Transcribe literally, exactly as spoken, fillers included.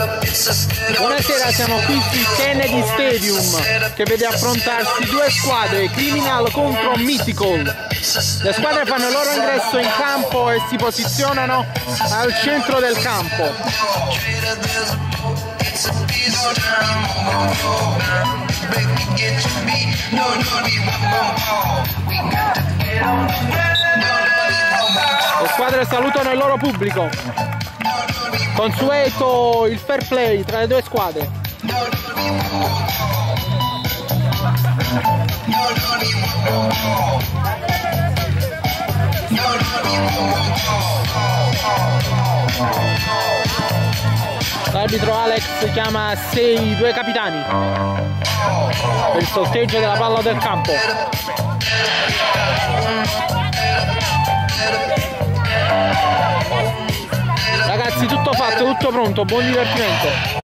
Buonasera, siamo qui sul Kennedy Stadium che vede affrontarsi due squadre, Criminal contro Mythical. Le squadre fanno il loro ingresso in campo e si posizionano al centro del campo. Le squadre salutano il loro pubblico. Consueto il fair play tra le due squadre. L'arbitro Alex chiama sei due capitani per il sorteggio della palla del campo. Ragazzi, tutto fatto, tutto pronto, buon divertimento.